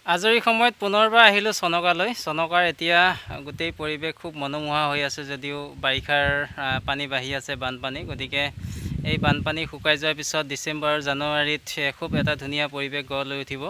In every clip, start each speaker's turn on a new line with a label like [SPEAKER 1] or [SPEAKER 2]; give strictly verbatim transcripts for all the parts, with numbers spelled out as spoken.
[SPEAKER 1] আজৰি সময়ত পুনৰবাৰ আহিলোঁ চনকালৈ। চনকাৰ এতিয়া গোটেই পৰিৱেশ খুব মনোমোহা হৈ আছে, যদিও বাৰিষাৰ পানী বাঢ়ি আছে, বানপানী। গতিকে এই বানপানী শুকাই যোৱাৰ পিছত ডিচেম্বৰ জানুৱাৰীত খুব এটা ধুনীয়া পৰিৱেশ গঢ় লৈ উঠিব।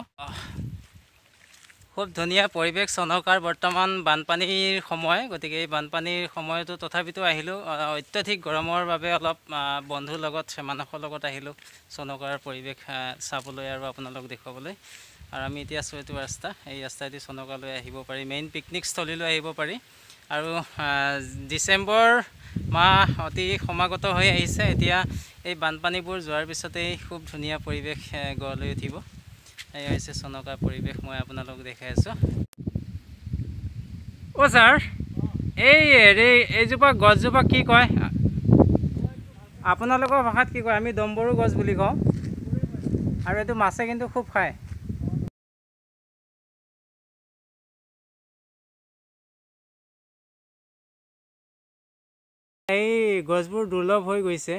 [SPEAKER 1] খুব ধুনীয়া পৰিৱেশ। চনকাৰ বৰ্তমান বানপানীৰ সময়, গতিকে এই বানপানীৰ সময়তো তথাপিতো আহিলোঁ। অত্যাধিক গৰমৰ বাবে অলপ বন্ধুৰ লগত মানসৰ লগত আহিলোঁ চনকাৰ পৰিৱেশ চাবলৈ আৰু আপোনালোক দেখুৱাবলৈ। আৰু আমি এতিয়া আছোঁ এইটো ৰাস্তা, এই ৰাস্তাইদি চনকালৈ আহিব পাৰি, মেইন পিকনিক স্থলীলৈ আহিব পাৰি। আৰু ডিচেম্বৰ মাহ অতি সমাগত হৈ আহিছে। এতিয়া এই বানপানীবোৰ যোৱাৰ পিছতেই খুব ধুনীয়া পৰিৱেশ গঢ় লৈ উঠিব। এয়া হৈছে চনকাৰ পৰিৱেশ, মই আপোনালোক দেখাই আছোঁ। অ' ছাৰ, এই হেৰি এইজোপা গছজোপা কি কয় আপোনালোকৰ ভাষাত? কি কয়? আমি দম্বৰু গছ বুলি কওঁ। আৰু এইটো মাছে কিন্তু খুব খায়। এই গছবোৰ দুৰ্লভ হৈ গৈছে,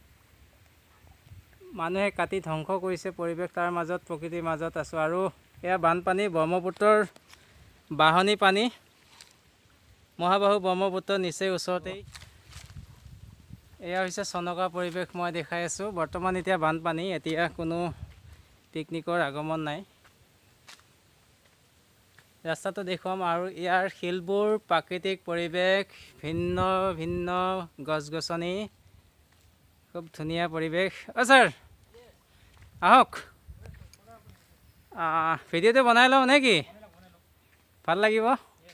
[SPEAKER 1] মানুহে কাটি ধ্বংস কৰিছে পৰিৱেশ। তাৰ মাজত প্ৰকৃতিৰ মাজত আছোঁ। আৰু এয়া বানপানী, ব্ৰহ্মপুত্ৰৰ বাঢ়নী পানী, মহাবাহু ব্ৰহ্মপুত্ৰ নিচেই ওচৰতেই। এয়া হৈছে চনকা পৰিৱেশ মই দেখাই আছোঁ। বৰ্তমান এতিয়া বানপানী, এতিয়া কোনো পিকনিকৰ আগমন নাই। ৰাস্তাটো দেখুৱাম। আৰু ইয়াৰ শিলবোৰ, প্ৰাকৃতিক পৰিৱেশ, ভিন্ন ভিন্ন গছ গছনি, খুব ধুনীয়া পৰিৱেশ। অ' ছাৰ আহক, ভিডিঅ'টো বনাই লওঁ নে কি? ভাল লাগিব।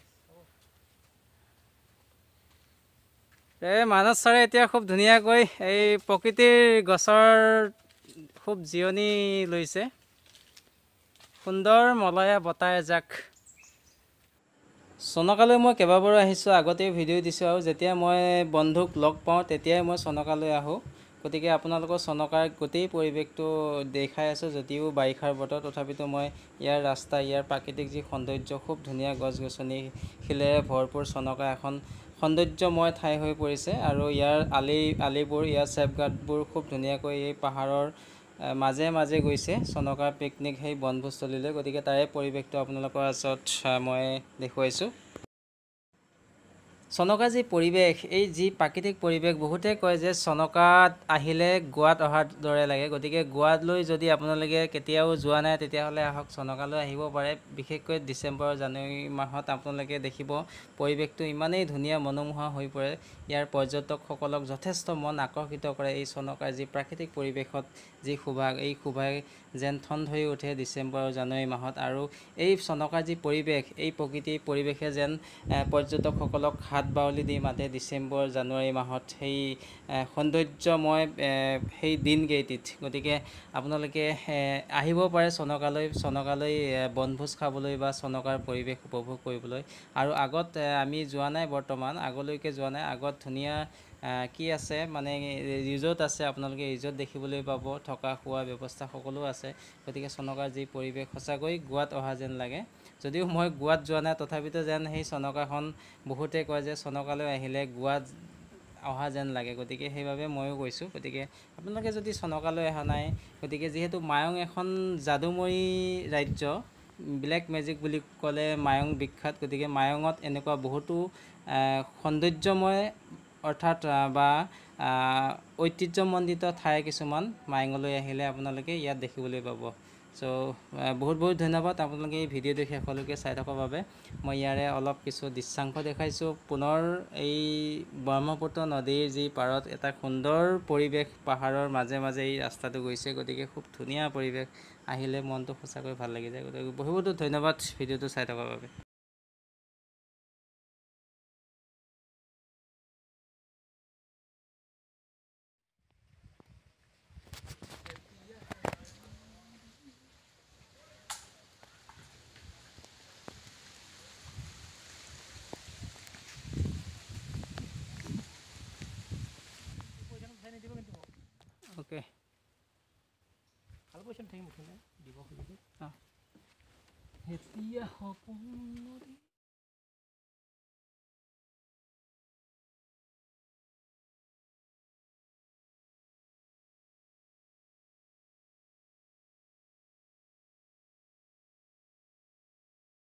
[SPEAKER 1] এই মানস ছাৰে এতিয়া খুব ধুনীয়াকৈ এই প্ৰকৃতিৰ গছৰ খুব জিৰণি লৈছে। সুন্দৰ মলয়া বতাহ এজাক। চনকালৈ মই কেইবাবাৰো আহিছোঁ, আগতেই ভিডিঅ' দিছোঁ। আৰু যেতিয়া মই বন্ধুক লগ পাওঁ তেতিয়াই মই চনকালৈ আহোঁ। গতিকে আপোনালোকৰ চনকাৰ গোটেই পৰিৱেশটো দেখাই আছোঁ। যদিও বাৰিষাৰ বতৰ, তথাপিতো মই ইয়াৰ ৰাস্তা, ইয়াৰ প্ৰাকৃতিক যি সৌন্দৰ্য, খুব ধুনীয়া গছ গছনি, শিলেৰে ভৰপূৰ চনকা এখন সৌন্দৰ্যময় ঠাই হৈ পৰিছে। আৰু ইয়াৰ আলি আলিবোৰ, ইয়াৰ ছেফগাৰ্ডবোৰ খুব ধুনীয়াকৈ এই পাহাৰৰ মাজে মাজে গৈছে চনকাৰ পিকনিক সেই বনভোজস্থলীলৈ। গতিকে তাৰে পৰিৱেশটো আপোনালোকৰ ওচৰত মই দেখুৱাইছোঁ। চনকাৰ যি পৰিৱেশ, এই যি প্ৰাকৃতিক পৰিৱেশ, বহুতে কয় যে চনকাত আহিলে গোৱাত অহাৰ দৰে লাগে। গতিকে গোৱালৈ যদি আপোনালোকে কেতিয়াও যোৱা নাই, তেতিয়াহ'লে আহক, চনকালৈ আহিব পাৰে। বিশেষকৈ ডিচেম্বৰ জানুৱাৰী মাহত আপোনালোকে দেখিব পৰিৱেশটো ইমানেই ধুনীয়া, মনোমোহা হৈ পৰে। ইয়াৰ পৰ্যটকসকলক যথেষ্ট মন আকৰ্ষিত কৰে এই চনকাৰ যি প্ৰাকৃতিক পৰিৱেশত যি শোভা, এই শোভাই যেন ঠন ধৰি উঠে ডিচেম্বৰ জানুৱাৰী মাহত। আৰু এই চনকাৰ যি পৰিৱেশ, এই প্ৰকৃতিৰ পৰিৱেশে যেন পৰ্যটকসকলক হাত বাউলি দি মাতে ডিচেম্বৰ জানুৱাৰী মাহত, সেই সৌন্দৰ্যময় সেই দিনকেইটিত। গতিকে আপোনালোকে আহিব পাৰে চনকালৈ, চনকালৈ বনভোজ খাবলৈ বা চনকাৰ পৰিৱেশ উপভোগ কৰিবলৈ। আৰু আগত আমি যোৱা নাই, বৰ্তমান আগলৈকে যোৱা নাই। আগত ধুনীয়া কি আছে মানে ৰিজৰ্ট আছে, আপোনালোকে ৰিজৰ্ট দেখিবলৈ পাব, থকা খোৱা ব্যৱস্থা সকলো আছে। গতিকে চনকাৰ যি পৰিৱেশ সঁচাকৈ গোৱাত অহা যেন লাগে। যদিও মই গোৱাত যোৱা নাই, তথাপিতো যেন সেই চনকাখন, বহুতে কয় যে চনকালৈ আহিলে গোৱাত অহা যেন লাগে। গতিকে সেইবাবে ময়ো কৈছোঁ। গতিকে আপোনালোকে যদি চনকালৈ অহা নাই, গতিকে যিহেতু মায়ং এখন যাদুময়ী ৰাজ্য, ব্লেক মেজিক বুলি ক'লে মায়ং বিখ্যাত। গতিকে মায়ঙত এনেকুৱা বহুতো সৌন্দৰ্যময় অৰ্থাৎ বা ঐতিহ্যমণ্ডিত ঠাই কিছুমান মায়ঙলৈ আহিলে আপোনালোকে ইয়াত দেখিবলৈ পাব। চ' বহুত বহুত ধন্যবাদ আপোনালোকে এই ভিডিঅ'টো শেষলৈকে চাই থকাৰ বাবে। মই ইয়াৰে অলপ কিছু দৃশ্যাংশ দেখাইছোঁ। পুনৰ এই ব্ৰহ্মপুত্ৰ নদীৰ যি পাৰত এটা সুন্দৰ পৰিৱেশ, পাহাৰৰ মাজে মাজে এই ৰাস্তাটো গৈছে। গতিকে খুব ধুনীয়া পৰিৱেশ, আহিলে মনটো সঁচাকৈ ভাল লাগি যায়। গতিকে বহুত বহুত ধন্যবাদ ভিডিঅ'টো চাই থকাৰ বাবে। ওকে, ভাল পইচা থাকিব দিব খুজিছে। এতিয়া সপোন